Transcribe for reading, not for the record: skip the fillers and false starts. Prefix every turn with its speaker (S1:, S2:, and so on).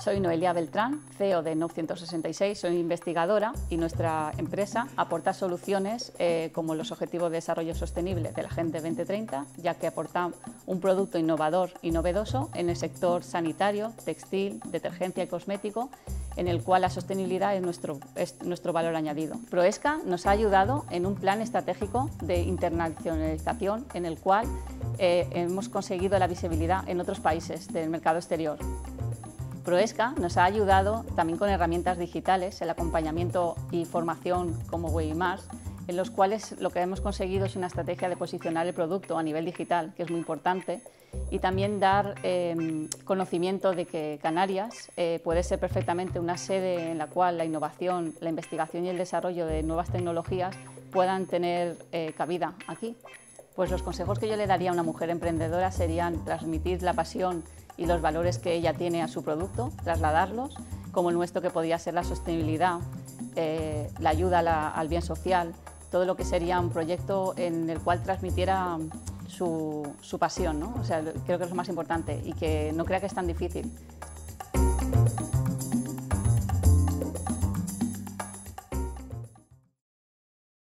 S1: Soy Noelia Beltrán, CEO de NOV 166, soy investigadora y nuestra empresa aporta soluciones como los Objetivos de Desarrollo Sostenible de la Agenda 2030, ya que aporta un producto innovador y novedoso en el sector sanitario, textil, detergencia y cosmético, en el cual la sostenibilidad es nuestro valor añadido. Proesca nos ha ayudado en un plan estratégico de internacionalización en el cual hemos conseguido la visibilidad en otros países del mercado exterior. Proesca nos ha ayudado también con herramientas digitales, el acompañamiento y formación como Webinars, en los cuales lo que hemos conseguido es una estrategia de posicionar el producto a nivel digital, que es muy importante, y también dar conocimiento de que Canarias puede ser perfectamente una sede en la cual la innovación, la investigación y el desarrollo de nuevas tecnologías puedan tener cabida aquí. Pues los consejos que yo le daría a una mujer emprendedora serían transmitir la pasión y los valores que ella tiene a su producto, trasladarlos, como el nuestro que podría ser la sostenibilidad, la ayuda al bien social, todo lo que sería un proyecto en el cual transmitiera su pasión, ¿no? O sea, creo que es lo más importante y que no crea que es tan difícil.